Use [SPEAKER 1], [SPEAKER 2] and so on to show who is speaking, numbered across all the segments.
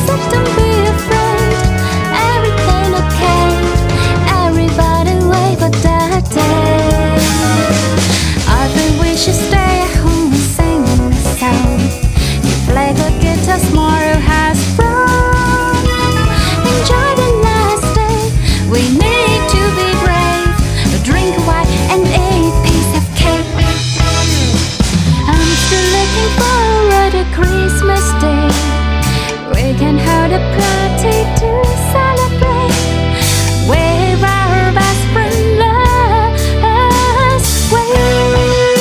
[SPEAKER 1] So don't be afraid, everything okay. Everybody wait for that day. I think we should stay at home and sing a song. You play the guitar, tomorrow has sprung. Enjoy the last day, we need to be brave. Drink wine and eat piece of cake. I'm still looking forward to Christmas Day. We can hold a party to celebrate with our best friend last way.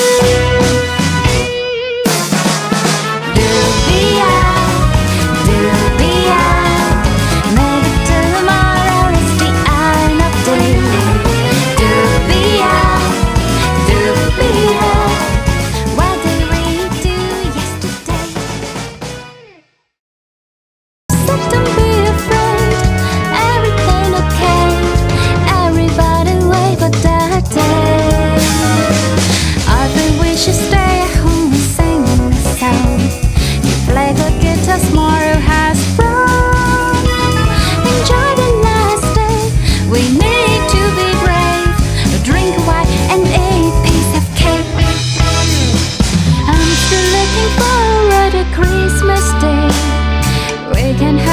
[SPEAKER 1] Dubia, dubia, maybe tomorrow is the end of day. Dubia, dubia, what did we do yesterday? So don't be afraid, everything okay. Everybody wait for that day. I think we should stay at home and sing a song. You play the guitar, tomorrow has sprung. Enjoy the last day, we need to be brave. Drink wine and eat piece of cake. I'm still looking forward to Christmas Day. We can